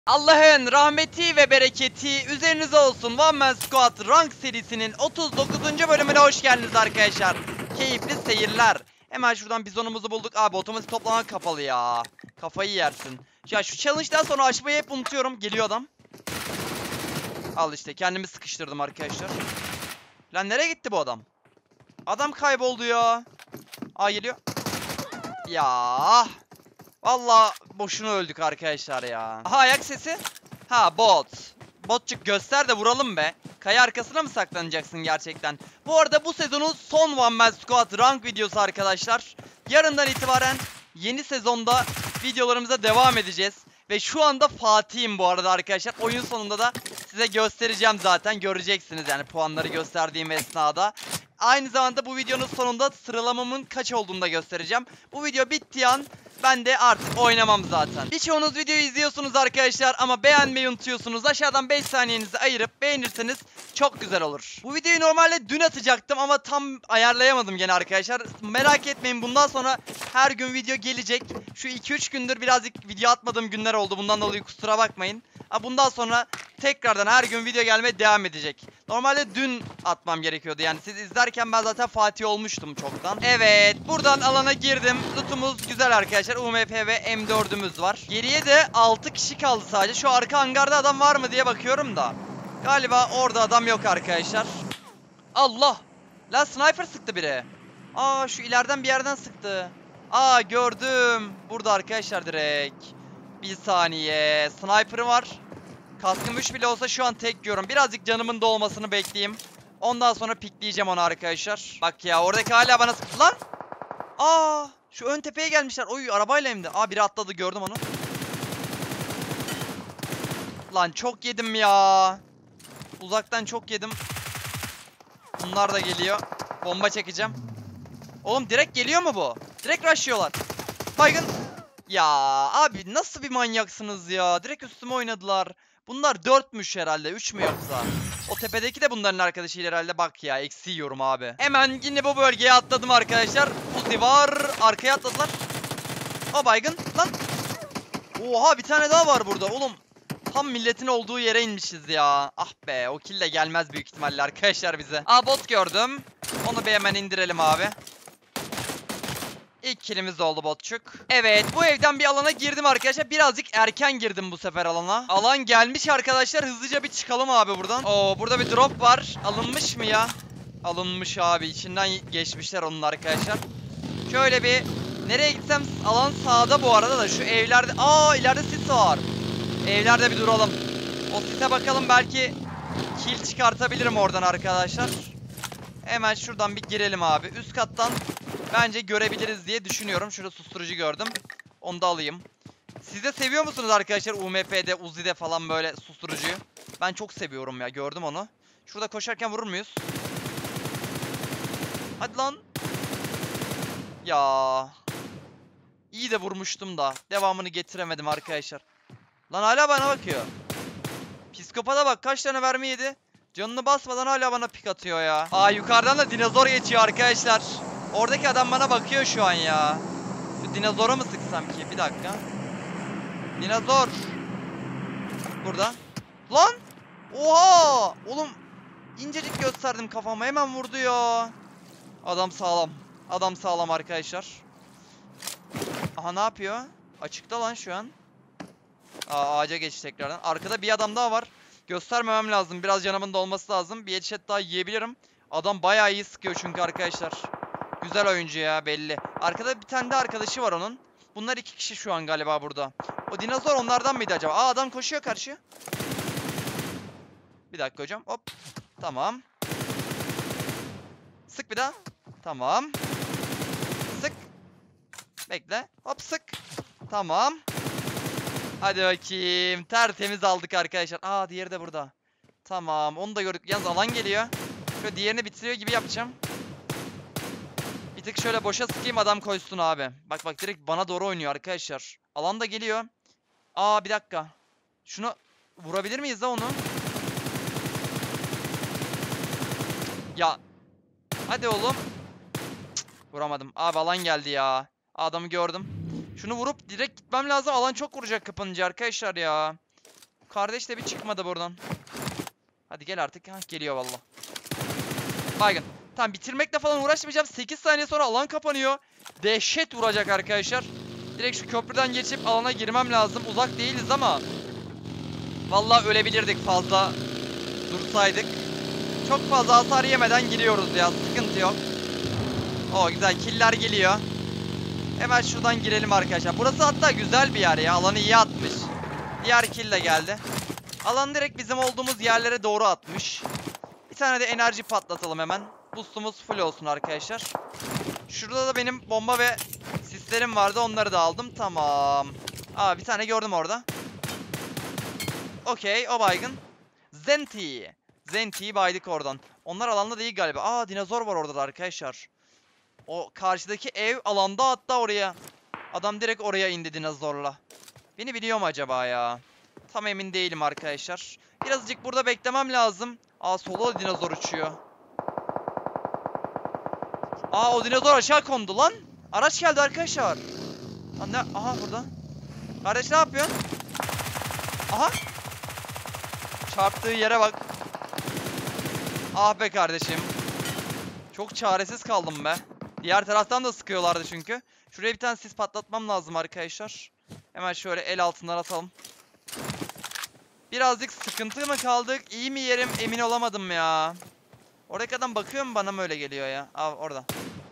Allah'ın rahmeti ve bereketi üzerinize olsun. One Man Squad Rank serisinin 39. bölümüne hoş geldiniz arkadaşlar. Keyifli seyirler. Hemen şuradan bizonumuzu bulduk. Abi otomatik toplama kapalı ya. Kafayı yersin. Ya şu challenge'dan sonra açmayı hep unutuyorum. Geliyor adam. Al işte kendimi sıkıştırdım arkadaşlar. Lan nereye gitti bu adam? Adam kayboldu ya. Aa geliyor. Ya. Vallahi boşuna öldük arkadaşlar ya. Aha ayak sesi. Ha bot. Botçuk göster de vuralım be. Kaya arkasına mı saklanacaksın gerçekten? Bu arada bu sezonun son One Man Squad rank videosu arkadaşlar. Yarından itibaren yeni sezonda videolarımıza devam edeceğiz. Ve şu anda Fatih'im bu arada arkadaşlar. Oyun sonunda da size göstereceğim zaten. Göreceksiniz yani puanları gösterdiğim esnada. Aynı zamanda bu videonun sonunda sıralamamın kaç olduğunu da göstereceğim. Bu video bittiği an ben de artık oynamam zaten. Birçoğunuz videoyu izliyorsunuz arkadaşlar ama beğenmeyi unutuyorsunuz. Aşağıdan 5 saniyenizi ayırıp beğenirseniz çok güzel olur. Bu videoyu normalde dün atacaktım ama tam ayarlayamadım gene arkadaşlar. Merak etmeyin, bundan sonra her gün video gelecek. Şu 2-3 gündür birazcık video atmadığım günler oldu. Bundan dolayı kusura bakmayın. Bundan sonra tekrardan her gün video gelmeye devam edecek. Normalde dün atmam gerekiyordu. Yani siz izlerken ben zaten Fatih olmuştum çoktan. Evet, buradan alana girdim. Lootumuz güzel arkadaşlar. UMP ve M4'ümüz var. Geriye de 6 kişi kaldı sadece. Şu arka hangarda adam var mı diye bakıyorum da. Galiba orada adam yok arkadaşlar. Allah! Lan sniper sıktı biri. Aa şu ileriden bir yerden sıktı. Aa gördüm. Burada arkadaşlar direkt. Bir saniye. Sniper'ı var. Kaskım 3 bile olsa şu an tek yiyorum. Birazcık canımın dolmasını bekleyeyim. Ondan sonra pikleyeceğim onu arkadaşlar. Bak ya oradaki hala bana sıktı lan. Aa şu ön tepeye gelmişler. Oy arabayla hem de. Aa biri atladı, gördüm onu. Lan çok yedim ya. Uzaktan çok yedim. Bunlar da geliyor. Bomba çekeceğim. Oğlum direkt geliyor mu bu? Direkt rushlıyorlar. Baygın. Ya abi nasıl bir manyaksınız ya. Direkt üstüme oynadılar. Bunlar 4'müş herhalde. 3 mü yoksa? O tepedeki de bunların arkadaşıyla herhalde. Bak ya eksi yiyorum abi. Hemen yine bu bölgeye atladım arkadaşlar. Uzi var. Arkaya atladılar. O baygın. Lan. Oha bir tane daha var burada oğlum. Tam milletin olduğu yere inmişiz ya. Ah be o kill de gelmez büyük ihtimalle arkadaşlar bize. Aa bot gördüm. Onu bir hemen indirelim abi. İlk killimiz oldu botçuk. Evet bu evden bir alana girdim arkadaşlar. Birazcık erken girdim bu sefer alana. Alan gelmiş arkadaşlar. Hızlıca bir çıkalım abi buradan. Oo burada bir drop var. Alınmış mı ya? Alınmış abi. İçinden geçmişler onun arkadaşlar. Şöyle bir nereye gitsem alan sağda bu arada da şu evlerde. Aa ileride sis var. Evlerde bir duralım. O sise bakalım, belki kill çıkartabilirim oradan arkadaşlar. Hemen şuradan bir girelim abi. Üst kattan bence görebiliriz diye düşünüyorum. Şurada susturucu gördüm. Onu da alayım. Siz de seviyor musunuz arkadaşlar UMP'de, Uzi'de falan böyle susturucuyu? Ben çok seviyorum ya. Gördüm onu. Şurada koşarken vurur muyuz? Hadi lan. Ya. İyi de vurmuştum da. Devamını getiremedim arkadaşlar. Lan hala bana bakıyor. Psikopata bak, kaç tane mermi yedi. Canını basmadan hala bana pik atıyor ya. Aa yukarıdan da dinozor geçiyor arkadaşlar. Oradaki adam bana bakıyor şu an ya. Şu dinozora mı sıksam ki? Bir dakika. Dinozor. Burada. Lan. Oha. Oğlum. İncecik gösterdim kafama. Hemen vurdu ya. Adam sağlam. Adam sağlam arkadaşlar. Aha ne yapıyor? Açıkta lan şu an. Aa ağaca geç tekrardan. Arkada bir adam daha var. Göstermemem lazım. Biraz canımın dolması lazım. Bir headshot daha yiyebilirim. Adam bayağı iyi sıkıyor çünkü arkadaşlar. Güzel oyuncu ya belli. Arkada bir tane de arkadaşı var onun. Bunlar 2 kişi şu an galiba burada. O dinozor onlardan mıydı acaba? Aa adam koşuyor karşı. Bir dakika hocam. Hop. Tamam. Sık bir daha. Tamam. Sık. Bekle. Hop sık. Tamam. Hadi bakayım. Tertemiz aldık arkadaşlar. Aa diğeri de burada. Tamam onu da gördük. Yalnız alan geliyor. Şöyle diğerini bitiriyor gibi yapacağım. Bir tık şöyle boşa sıkayım adam koysun abi. Bak bak direkt bana doğru oynuyor arkadaşlar. Alan da geliyor. Aa bir dakika. Şunu vurabilir miyiz da onu? Ya. Hadi oğlum. Cık, vuramadım. Abi alan geldi ya. Adamı gördüm. Şunu vurup direkt gitmem lazım. Alan çok vuracak kapanınca arkadaşlar ya. Kardeş de bir çıkmadı buradan. Hadi gel artık. Ha, geliyor valla. Baygın. Tamam, bitirmekle falan uğraşmayacağım. 8 saniye sonra alan kapanıyor. Dehşet vuracak arkadaşlar. Direkt şu köprüden geçip alana girmem lazım. Uzak değiliz ama vallahi ölebilirdik fazla dursaydık. Çok fazla hasar yemeden giriyoruz ya. Sıkıntı yok. O güzel, killer geliyor. Hemen şuradan girelim arkadaşlar. Burası hatta güzel bir yer ya. Alanı iyi atmış. Diğer kill de geldi. Alan direkt bizim olduğumuz yerlere doğru atmış. Bir tane de enerji patlatalım hemen. Boostumuz full olsun arkadaşlar. Şurada da benim bomba ve sislerim vardı. Onları da aldım. Tamam. Aa, bir tane gördüm orada. Okey, o baygın. Zenti. Zenti'yi baydık oradan. Onlar alanda değil galiba. Aa, dinozor var orada da arkadaşlar. O karşıdaki ev alanda, hatta oraya. Adam direkt oraya indi dinozorla. Beni biliyor mu acaba ya? Tam emin değilim arkadaşlar. Birazcık burada beklemem lazım. Aa, solda dinozor uçuyor. Aa, o dinozor aşağı kondu lan. Araç geldi arkadaşlar. Lan ne? Aha, burada. Kardeş ne yapıyorsun? Aha. Çarptığı yere bak. Ah be kardeşim. Çok çaresiz kaldım be. Diğer taraftan da sıkıyorlardı çünkü. Şuraya bir tane sis patlatmam lazım arkadaşlar. Hemen şöyle el altından atalım. Birazcık sıkıntı mı kaldık? İyi mi yerim? Emin olamadım ya. Oradaki adam bakıyor mu, bana mı öyle geliyor ya? Aa, orada.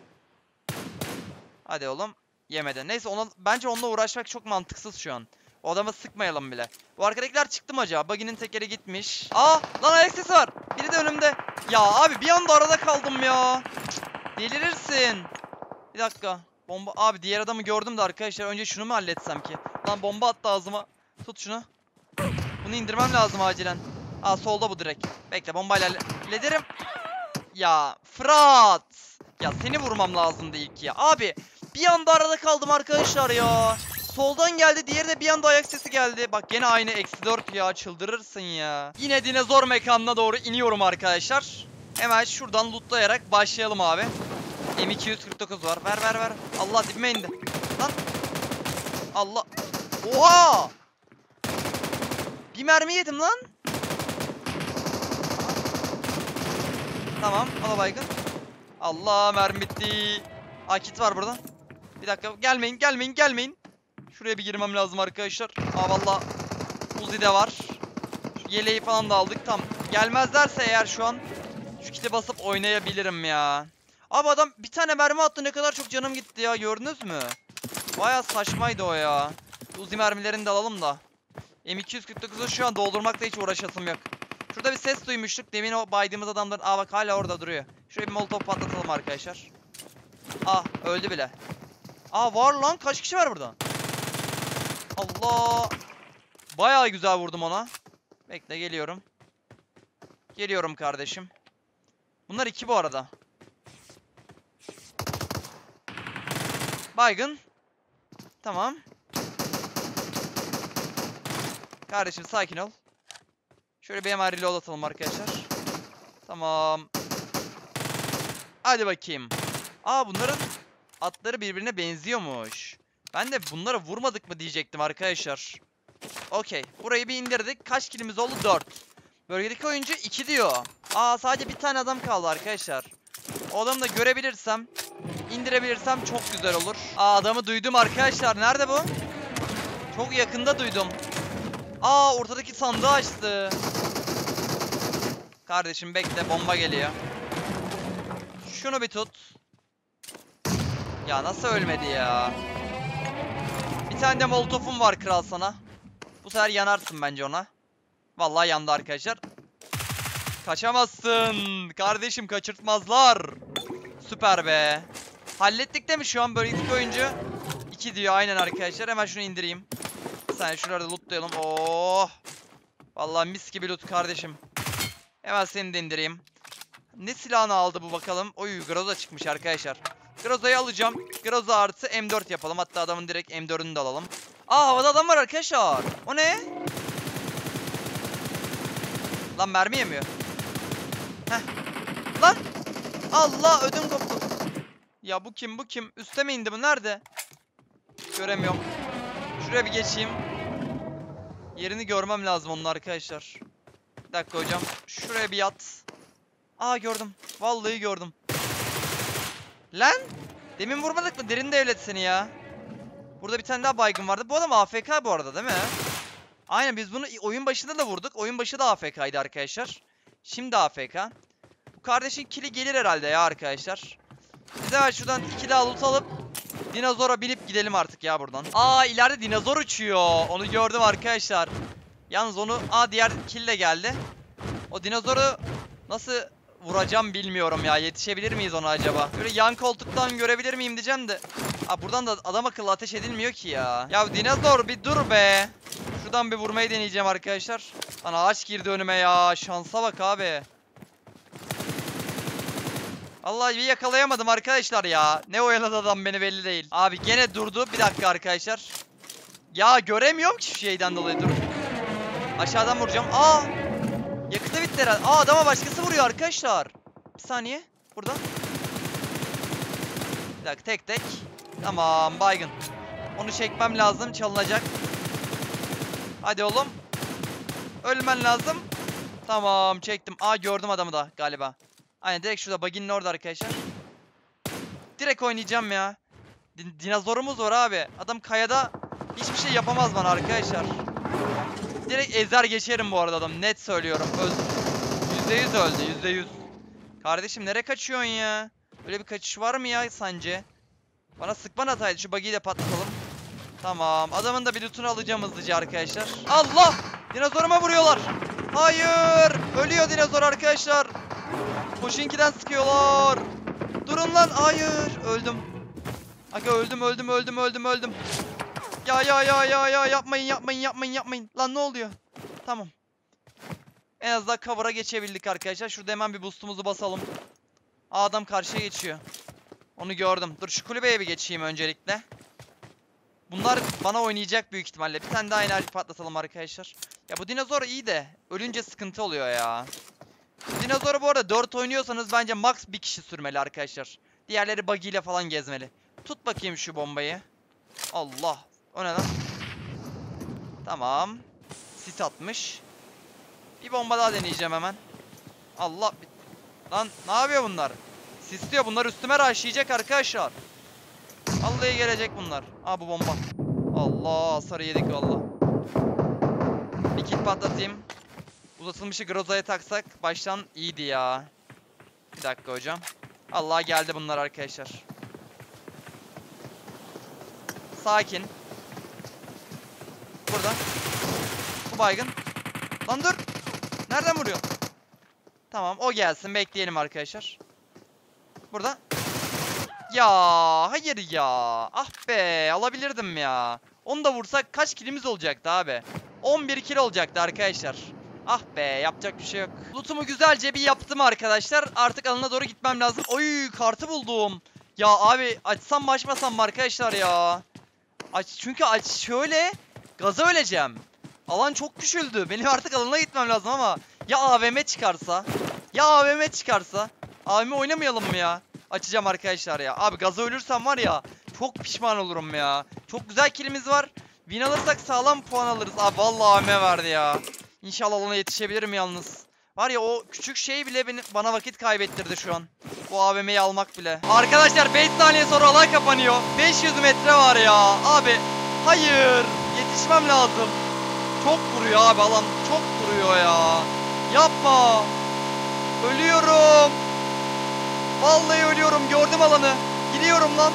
Hadi oğlum. Yemedi. Neyse, bence onunla uğraşmak çok mantıksız şu an. O adama sıkmayalım bile. Bu arkadakiler çıktı mı acaba? Buggy'nin tekeri gitmiş. Aa, lan ayak sesi var. Biri de önümde. Ya abi, bir anda arada kaldım ya. Delirirsin. Bir dakika. Bomba. Abi, diğer adamı gördüm de arkadaşlar. Önce şunu mu halletsem ki? Lan bomba attı ağzıma. Tut şunu. Bunu indirmem lazım acilen. Aa, solda bu direkt. Bekle, bombayla hallederim. Ya Fırat. Ya seni vurmam lazımdı ilk ya. Abi, bir anda arada kaldım arkadaşlar ya. Soldan geldi, diğeri de bir anda ayak sesi geldi. Bak, gene aynı -4 ya, çıldırırsın ya. Yine dinozor mekanına doğru iniyorum arkadaşlar. Hemen şuradan lootlayarak başlayalım abi. M249 var. Ver. Allah, dibime indi. Lan. Allah. Oha. Bir mermi yedim lan. Tamam, al baygın. Allah, mermi bitti. Aa, kit var burada. Bir dakika, gelmeyin. Şuraya bir girmem lazım arkadaşlar. Aa, valla Uzi de var. Yeleği falan da aldık. Tam gelmezlerse eğer şu an şu kiti basıp oynayabilirim ya. Abi, adam bir tane mermi attı, ne kadar çok canım gitti ya, gördünüz mü? Baya saçmaydı o ya. Uzi mermilerini de alalım da. M249'u şu an doldurmakla hiç uğraşasım yok. Şurada bir ses duymuştuk. Demin o baydığımız adamların. Aa, bak hala orada duruyor. Şuraya bir molotof patlatalım arkadaşlar. Aa, öldü bile. Aa, var lan, kaç kişi var burada? Allah. Bayağı güzel vurdum ona. Bekle, geliyorum. Geliyorum kardeşim. Bunlar 2 bu arada. Baygın. Tamam. Kardeşim sakin ol. Şöyle bir hemen reload atalım arkadaşlar. Tamam. Hadi bakayım. Aa, bunların atları birbirine benziyormuş. Ben de bunlara vurmadık mı diyecektim arkadaşlar. Okey. Burayı bir indirdik. Kaç kilimiz oldu? 4. Bölgedeki oyuncu 2 diyor. Aa, sadece bir tane adam kaldı arkadaşlar. O adamı da görebilirsem, indirebilirsem çok güzel olur. Aa, adamı duydum arkadaşlar. Nerede bu? Çok yakında duydum. Aa, ortadaki sandığı açtı. Kardeşim bekle, bomba geliyor. Şunu bir tut. Ya nasıl ölmedi ya? Bir tane de molotofum var kral sana. Bu sefer yanarsın bence ona. Vallahi yandı arkadaşlar. Kaçamazsın. Kardeşim, kaçırtmazlar. Süper be. Hallettik değil mi şu an bölgedeki oyuncu? 2 diyor aynen arkadaşlar. Hemen şunu indireyim. Sen şuralarda lootlayalım. Oh. Vallahi mis gibi loot kardeşim. Hemen seni de indireyim. Ne silahını aldı bu bakalım. Oy, Groza çıkmış arkadaşlar. Groza'yı alacağım. Groza artı M4 yapalım. Hatta adamın direkt M4'ünü de alalım. Aa, havada adam var arkadaşlar. O ne? Lan, mermi yemiyor. Heh. Lan. Allah, ödüm koptu. Ya bu kim? Üste mi indi bu? Nerede? Göremiyorum. Şuraya bir geçeyim. Yerini görmem lazım onun arkadaşlar. Bir dakika hocam. Şuraya bir yat. Aa gördüm. Vallahi gördüm. Lan! Demin vurmadık mı? Derin devlet seni ya. Burada bir tane daha baygın vardı. Bu adam AFK bu arada değil mi? Aynen, biz bunu oyun başında da vurduk. Oyun başı da AFK'ydı arkadaşlar. Şimdi AFK. Bu kardeşin kili gelir herhalde ya arkadaşlar. Biz hemen şuradan 2 daha loot alıp dinozora binip gidelim artık ya buradan. Aa, ileride dinozor uçuyor. Onu gördüm arkadaşlar. Yalnız onu... Aa, diğer kill de geldi. O dinozoru nasıl vuracağım bilmiyorum ya. Yetişebilir miyiz ona acaba? Böyle yan koltuktan görebilir miyim diyeceğim de. Aa, buradan da adam akıllı ateş edilmiyor ki ya. Ya dinozor bir dur be. Şuradan bir vurmayı deneyeceğim arkadaşlar. Lan ağaç girdi önüme ya. Şansa bak abi. Vallahi bir yakalayamadım arkadaşlar ya. Ne oyaladı adam beni belli değil. Abi gene durdu. Bir dakika arkadaşlar. Ya göremiyorum ki şu şeyden dolayı, dur. Aşağıdan vuracağım. Aa! Yakıtı bitti herhalde. Aa, adama başkası vuruyor arkadaşlar. Bir saniye. Burada. Bir dakika, tek tek. Tamam, baygın. Onu çekmem lazım. Çalınacak. Hadi oğlum. Ölmen lazım. Tamam, çektim. Aa, gördüm adamı da galiba. Aynen, direkt şurada baginin orada arkadaşlar. Direkt oynayacağım ya. Dinozorumuz var abi. Adam kayada hiçbir şey yapamaz bana arkadaşlar. Direkt ezer geçerim bu arada adam. Net söylüyorum. %100 öldü. %100. Kardeşim nereye kaçıyorsun ya? Öyle bir kaçış var mı ya sence? Bana sıkman hataydı. Şu buggy'i de patlatalım. Tamam. Adamın da bir lootunu alacağım hızlıca arkadaşlar. Allah! Dinozoruma vuruyorlar. Hayır! Ölüyor dinozor arkadaşlar. Koşinkiden sıkıyorlar. Durun lan. Hayır. Öldüm. Aga öldüm. Ya yapmayın. Lan ne oluyor? Tamam. En azından cover'a geçebildik arkadaşlar. Şurada hemen bir boost'umuzu basalım. Aa, adam karşıya geçiyor. Onu gördüm. Dur şu kulübeye bir geçeyim öncelikle. Bunlar bana oynayacak büyük ihtimalle. Bir tane daha enerji patlatalım arkadaşlar. Ya bu dinozor iyi de ölünce sıkıntı oluyor ya. Dinozoru bu arada 4 oynuyorsanız bence max bir kişi sürmeli arkadaşlar. Diğerleri buggy ile falan gezmeli. Tut bakayım şu bombayı. Allah. O ne lan? Tamam. Sis atmış. Bir bomba daha deneyeceğim hemen. Allah. Lan ne yapıyor bunlar? Sisliyor. Bunlar üstüme rushlayacak arkadaşlar. Vallahi gelecek bunlar. Aa, bu bomba. Allah, hasarı yedik valla. Bir kit patlatayım. Uzatılmışı Groza'ya taksak baştan iyiydi ya. Bir dakika hocam. Allah, geldi bunlar arkadaşlar. Sakin. Burada. Bu baygın. Lan dur. Nereden vuruyor? Tamam, o gelsin, bekleyelim arkadaşlar. Burada. Ya hayır ya. Ah be, alabilirdim ya. Onu da vursak kaç kilimiz olacaktı abi? 11 kill olacaktı arkadaşlar. Ah be, yapacak bir şey yok. Lootumu güzelce bir yaptım arkadaşlar. Artık alana doğru gitmem lazım. Oy, kartı buldum. Ya abi, açsam mı açmasam mı arkadaşlar ya? Çünkü şöyle gaza öleceğim. Alan çok küçüldü. Benim artık alana gitmem lazım ama ya AVM çıkarsa? Ya AVM çıkarsa? AVM oynamayalım mı ya? Açacağım arkadaşlar ya. Abi gaza ölürsem var ya, çok pişman olurum ya. Çok güzel killimiz var. Win alırsak sağlam puan alırız. Abi vallahi AVM verdi ya. İnşallah alana yetişebilirim yalnız. Var ya, o küçük şey bile bana vakit kaybettirdi şu an. Bu AVM'yi almak bile. Arkadaşlar 5 saniye sonra alan kapanıyor. 500 metre var ya. Abi hayır. Yetişmem lazım. Çok vuruyor abi alan. Çok vuruyor ya. Yapma. Ölüyorum. Vallahi ölüyorum. Gördüm alanı. Gidiyorum lan.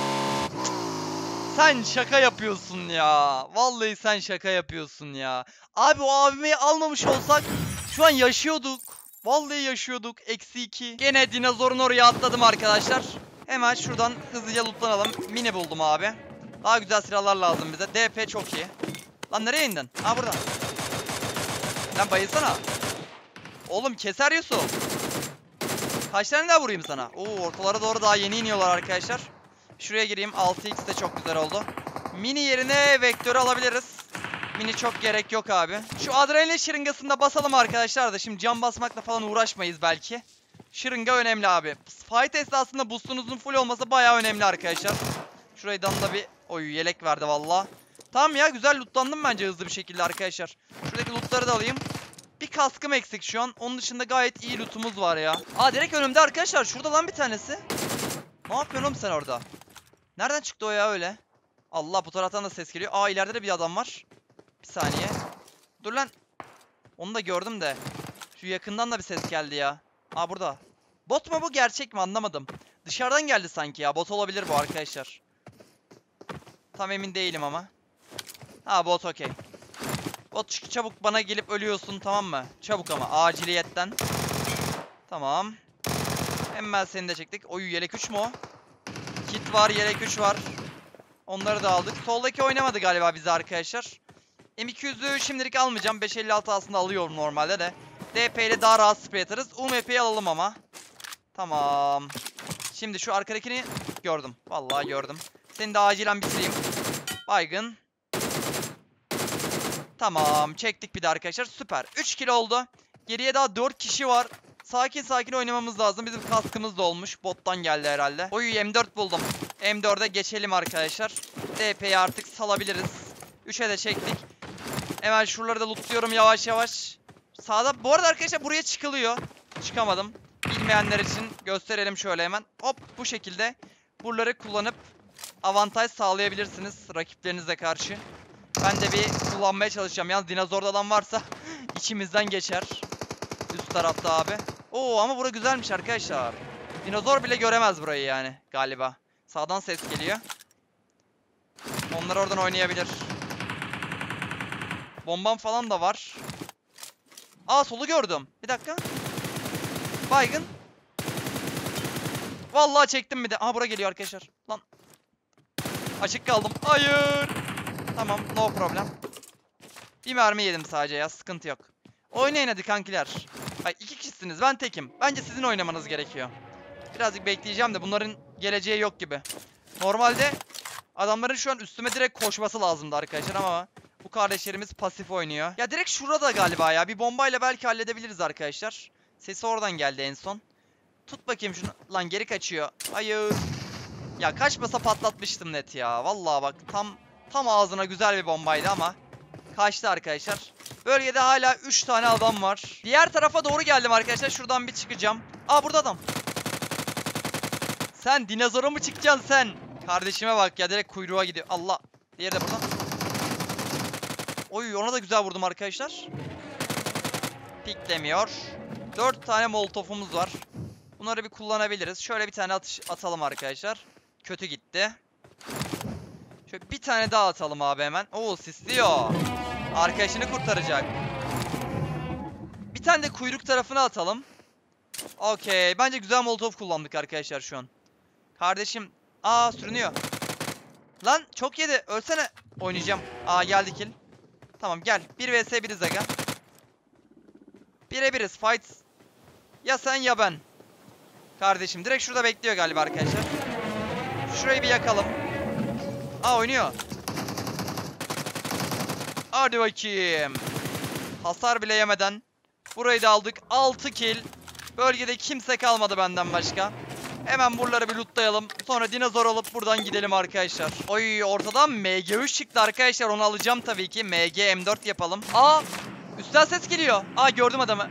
Sen şaka yapıyorsun ya. Vallahi sen şaka yapıyorsun ya. Abi o AVM'yi almamış olsak şu an yaşıyorduk. Vallahi yaşıyorduk. -2. Gene dinozorun oraya atladım arkadaşlar. Hemen şuradan hızlıca lootlanalım. Mini buldum abi. Daha güzel silahlar lazım bize. DP çok iyi. Lan nereye indin? Ha, buradan. Lan bayılsana. Oğlum keser Yusuf. Kaç tane daha vurayım sana? Oo, ortalara doğru daha yeni iniyorlar arkadaşlar. Şuraya gireyim. 6x de çok güzel oldu. Mini yerine vektörü alabiliriz. Mini çok gerek yok abi. Şu adrenalin şırıngasını da basalım arkadaşlar da. Şimdi cam basmakla falan uğraşmayız belki. Şırınga önemli abi. Fight esnasında boostunuzun full olması bayağı önemli arkadaşlar. Şurayı da bir... Oy, yelek verdi valla. Tamam ya, güzel lootlandım bence hızlı bir şekilde arkadaşlar. Şuradaki lootları da alayım. Bir kaskım eksik şu an. Onun dışında gayet iyi lootumuz var ya. Aa, direkt önümde arkadaşlar. Şurada lan bir tanesi. Ne yapıyorsun oğlum sen orada? Nereden çıktı o ya öyle? Allah, bu taraftan da ses geliyor. Aa, ileride de bir adam var. Bir saniye. Dur lan. Onu da gördüm de. Şu yakından da bir ses geldi ya. Aa, burada. Bot mu bu, gerçek mi, anlamadım. Dışarıdan geldi sanki ya. Bot olabilir bu arkadaşlar. Tam emin değilim ama. Ha, bot, okey. Bot, çabuk bana gelip ölüyorsun, tamam mı? Çabuk ama aciliyetten. Tamam. Hemen seni de çektik. Oy, yelek 3 mü o? Kit var, yelek 3 var. Onları da aldık. Soldaki oynamadı galiba bizi arkadaşlar. M200'ü şimdilik almayacağım. 556 aslında alıyorum normalde de. DP ile daha rahat spray atarız. UMP'yi alalım ama. Tamam. Şimdi şu arkadakini gördüm. Vallahi gördüm. Seni de acilen bitireyim. Baygın. Tamam. Çektik bir de arkadaşlar. Süper. 3 kill oldu. Geriye daha 4 kişi var. Sakin sakin oynamamız lazım. Bizim kaskımız da olmuş. Bottan geldi herhalde. Oy, M4 buldum. M4'e geçelim arkadaşlar. DP'yi artık salabiliriz. 3'e de çektik. Hemen şuraları da lootluyorum yavaş yavaş. Sağda bu arada arkadaşlar buraya çıkılıyor. Çıkamadım. Bilmeyenler için gösterelim şöyle hemen. Hop, bu şekilde buraları kullanıp avantaj sağlayabilirsiniz rakiplerinize karşı. Ben de bir kullanmaya çalışacağım. Yalnız dinozorda adam varsa içimizden geçer. Üst tarafta abi. Oo, ama bura güzelmiş arkadaşlar. Dinozor bile göremez burayı yani galiba. Sağdan ses geliyor. Onlar oradan oynayabilir. Bombam falan da var. Aa, solu gördüm. Bir dakika. Baygın. Vallahi çektim bir de. Aha, bura geliyor arkadaşlar. Lan. Açık kaldım. Hayır. Tamam, no problem. Bir mermi yedim sadece ya, sıkıntı yok. Oynayın hadi kankiler. Ay, 2 kişisiniz, ben tekim. Bence sizin oynamanız gerekiyor. Birazcık bekleyeceğim de bunların geleceği yok gibi. Normalde adamların şu an üstüme direkt koşması lazımdı arkadaşlar ama bu kardeşlerimiz pasif oynuyor. Ya direkt şurada galiba ya. Bir bombayla belki halledebiliriz arkadaşlar. Sesi oradan geldi en son. Tut bakayım şunu. Lan, geri kaçıyor. Hayır. Ya kaçmasa patlatmıştım net ya. Vallahi bak, tam ağzına güzel bir bombaydı ama kaçtı arkadaşlar. Bölgede hala 3 tane adam var. Diğer tarafa doğru geldim arkadaşlar. Şuradan bir çıkacağım. Aa, burada adam. Sen dinozora mı çıkacaksın sen? Kardeşime bak ya, direkt kuyruğa gidiyor. Allah. Diğeri de buradan. Oy, ona da güzel vurdum arkadaşlar. Piklemiyor. 4 tane molotofumuz var. Bunları bir kullanabiliriz. Şöyle bir tane atalım arkadaşlar. Kötü gitti. Şöyle bir tane daha atalım abi hemen. Oo, sisliyor. Arkadaşını kurtaracak. Bir tane de kuyruk tarafına atalım. Okey. Bence güzel molotof kullandık arkadaşlar şu an. Kardeşim. Aa, sürünüyor. Lan, çok yedi. Ölsene. Oynayacağım. Aa, geldi kill. Tamam, gel. 1 vs 1'iz aga. 1'e 1'iz. Fight. Ya sen ya ben. Kardeşim direkt şurada bekliyor galiba arkadaşlar. Şurayı bir yakalım. Aa, oynuyor. Hadi bakayım. Hasar bile yemeden burayı da aldık. 6 kill. Bölgede kimse kalmadı benden başka. Hemen buraları bir lootlayalım. Sonra dinozor alıp buradan gidelim arkadaşlar. Oy, ortadan MG3 çıktı arkadaşlar. Onu alacağım tabii ki. MG M4 yapalım. Aa, üstten ses geliyor. Aa, gördüm adamı.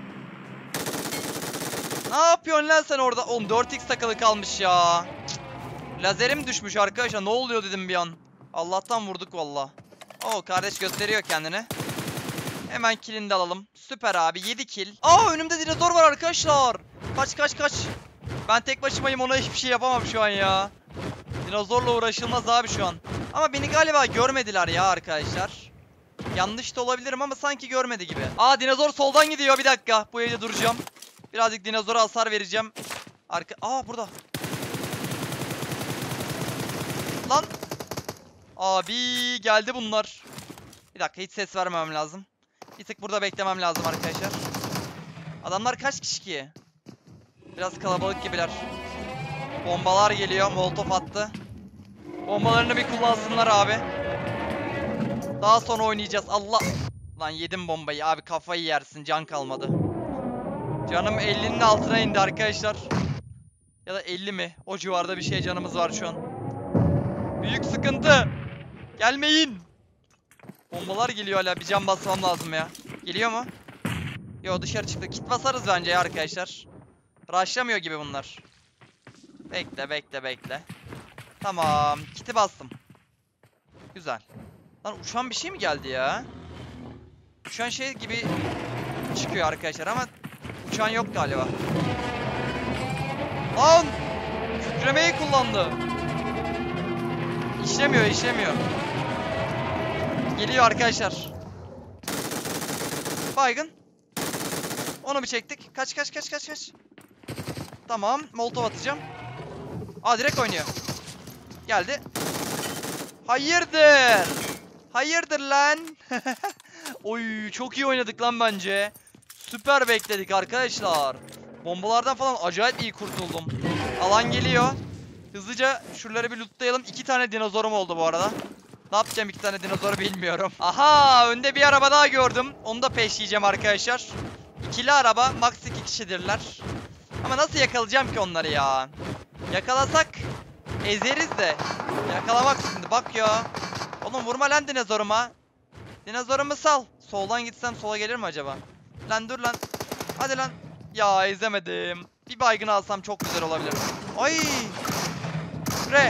Ne yapıyorsun lan sen orada? Oğlum 4x takılı kalmış ya. Lazerim düşmüş arkadaşlar. Ne oluyor dedim bir an. Allah'tan vurduk valla. Oo, kardeş gösteriyor kendini. Hemen killini de alalım. Süper abi, 7 kill. Aa, önümde dinozor var arkadaşlar. Kaç kaç kaç. Ben tek başımayım, ona hiçbir şey yapamam şu an ya. Dinozorla uğraşılmaz abi şu an. Ama beni galiba görmediler ya arkadaşlar. Yanlış da olabilirim ama sanki görmedi gibi. Aa, dinozor soldan gidiyor, bir dakika. Bu evde duracağım. Birazcık dinozora hasar vereceğim. Aa, burada. Lan. Abi geldi bunlar. Bir dakika, hiç ses vermemem lazım. Bir tık burada beklemem lazım arkadaşlar. Adamlar kaç kişi ki? Biraz kalabalık gibiler. Bombalar geliyor. Molotof attı. Bombalarını bir kullansınlar abi. Daha sonra oynayacağız. Allah. Lan, yedim bombayı. Abi kafayı yersin. Can kalmadı. Canım 50'nin altına indi arkadaşlar. Ya da 50 mi? O civarda bir şey canımız var şu an. Büyük sıkıntı. Gelmeyin. Bombalar geliyor hala. Bir can basmam lazım ya. Geliyor mu? Yo, dışarı çıktı. Kit basarız bence ya arkadaşlar. Rushlamıyor gibi bunlar. Bekle. Tamam. Kit'i bastım. Güzel. Lan uçan bir şey mi geldi ya? Uçan şey gibi çıkıyor arkadaşlar ama uçan yok galiba. Lan! Kükremeyi kullandı. İşlemiyor. Geliyor arkadaşlar. Baygın. Onu bir çektik. Kaç. Tamam. Molotov atacağım. Aa, direkt oynuyor. Geldi. Hayırdır lan. Oy, çok iyi oynadık lan bence. Süper bekledik arkadaşlar. Bombalardan falan acayip iyi kurtuldum. Alan geliyor. Hızlıca şuraları bir lootlayalım. 2 tane dinozorum oldu bu arada. Ne yapacağım 2 tane dinozoru bilmiyorum. Aha, önde bir araba daha gördüm. Onu da peşleyeceğim arkadaşlar. İkili araba. Max 2 kişidirler. Ama nasıl yakalayacağım ki onları ya? Yakalasak ezeriz de. Yakalamak şimdi bak ya. Oğlum vurma lan dinozoruma. Dinozorumu sal. Soldan gitsem sola gelir mi acaba? Lan dur lan. Hadi lan. Ya ezemedim. Bir baygın alsam çok güzel olabilir. Ay. Kükre.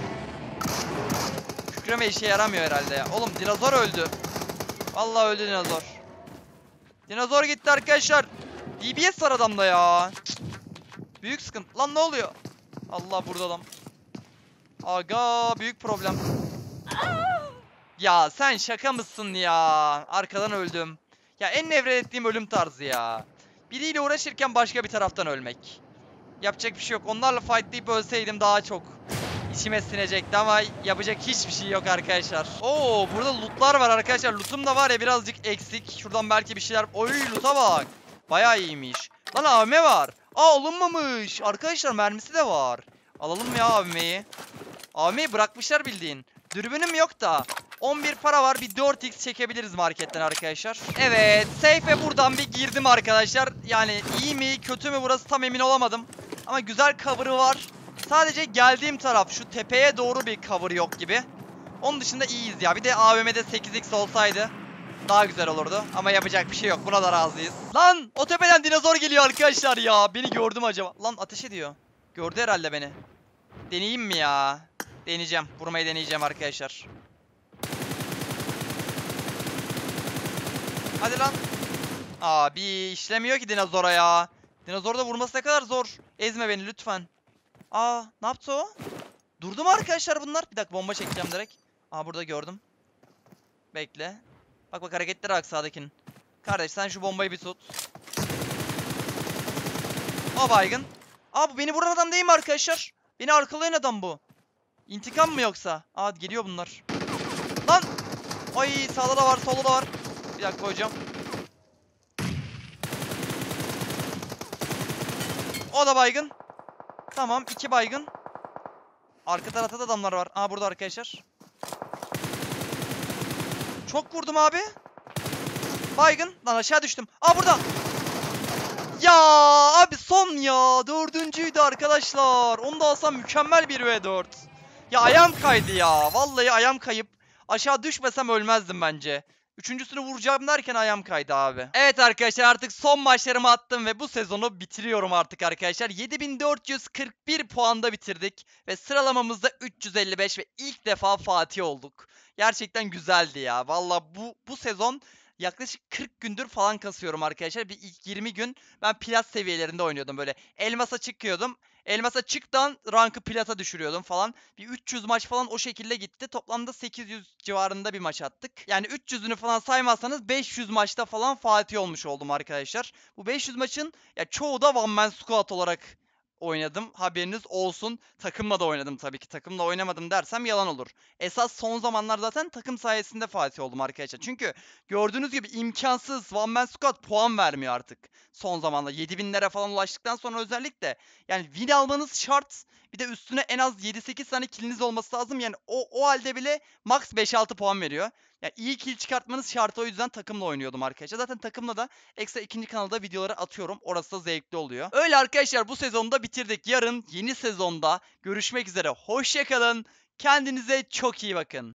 Kükreme işe yaramıyor herhalde ya. Oğlum dinozor öldü. Vallahi öldü dinozor. Dinozor gitti arkadaşlar. DBS var adamda ya. Büyük sıkıntı. Lan ne oluyor? Allah, burada adam. Aga, büyük problem. Ya sen şaka mısın ya? Arkadan öldüm. Ya en nefret ettiğim ölüm tarzı ya. Biriyle uğraşırken başka bir taraftan ölmek. Yapacak bir şey yok. Onlarla fightlayıp ölseydim daha çok içime sinecekti ama yapacak hiçbir şey yok arkadaşlar. Oo, burada lootlar var arkadaşlar. Lootum da var ya birazcık eksik. Şuradan belki bir şeyler. Oy, loot'a bak. Bayağı iyiymiş. Lan AVM var. Aa, alınmamış. Arkadaşlar mermisi de var. Alalım mı ya AVM'yi? AVM'yi bırakmışlar bildiğin. Dürbünüm yok da. 11 para var, bir 4x çekebiliriz marketten arkadaşlar. Evet, safe'e buradan bir girdim arkadaşlar. Yani iyi mi kötü mü burası tam emin olamadım. Ama güzel cover'ı var. Sadece geldiğim taraf şu tepeye doğru bir cover yok gibi. Onun dışında iyiyiz ya. Bir de AVM'de 8x olsaydı daha güzel olurdu. Ama yapacak bir şey yok, buna da razıyız. Lan o tepeden dinozor geliyor arkadaşlar ya. Beni gördü mü acaba? Lan ateş ediyor. Gördü herhalde beni. Deneyeyim mi ya? Deneyeceğim. Vurmayı deneyeceğim arkadaşlar. Hadi lan. Abi işlemiyor ki dinozora ya. Dinozorda vurması ne kadar zor. Ezme beni lütfen. Ne yaptı o? Durdu mu arkadaşlar bunlar? Bir dakika, bomba çekeceğim direkt. Burada gördüm. Bekle. Bak hareketlere bak sağdakinin. Kardeş sen şu bombayı bir tut. Baygın. Bu beni vuran adam değil mi arkadaşlar? Beni arkalayan adam bu. İntikam mı yoksa? Geliyor bunlar. Lan. Ay, sağda da var, solda da var. Bir dakika koyacağım. O da baygın. Tamam, 2 baygın. Arka tarafta da adamlar var. Burada arkadaşlar. Çok vurdum abi. Baygın. Lan aşağı düştüm. Burada. Ya abi son ya. Dördüncüydü arkadaşlar. Onu da alsam mükemmel bir V4. Ya ayağım kaydı ya. Vallahi ayağım kayıp. Aşağı düşmesem ölmezdim bence. Üçüncüsünü vuracağım derken ayağım kaydı abi. Evet arkadaşlar, artık son maçlarımı attım ve bu sezonu bitiriyorum artık arkadaşlar. 7441 puanda bitirdik. Ve sıralamamızda 355 ve ilk defa Fatih olduk. Gerçekten güzeldi ya. Valla bu sezon yaklaşık 40 gündür falan kasıyorum arkadaşlar. Bir ilk 20 gün ben plat seviyelerinde oynuyordum böyle. Elmas'a çıkıyordum. Elmas'a çıktan rankı plata düşürüyordum falan. Bir 300 maç falan o şekilde gitti. Toplamda 800 civarında bir maç attık. Yani 300'ünü falan saymazsanız 500 maçta falan Fatih olmuş oldum arkadaşlar. Bu 500 maçın ya çoğu da one man squad olarak oynadım. Haberiniz olsun. Takımla da oynadım tabii ki. Takımla oynamadım dersem yalan olur. Esas son zamanlar zaten takım sayesinde Fatih oldum arkadaşlar. Çünkü gördüğünüz gibi imkansız one man squad puan vermiyor artık. Son zamanlarda 7000'lere falan ulaştıktan sonra özellikle yani win almanız şart. Bir de üstüne en az 7-8 tane killiniz olması lazım. Yani o halde bile max 5-6 puan veriyor. Yani iyi kill çıkartmanız şart, o yüzden takımla oynuyordum arkadaşlar. Zaten takımla da ekstra ikinci kanalda videoları atıyorum. Orası da zevkli oluyor. Öyle arkadaşlar, bu sezonda bitirdik. Yarın yeni sezonda görüşmek üzere. Hoşça kalın. Kendinize çok iyi bakın.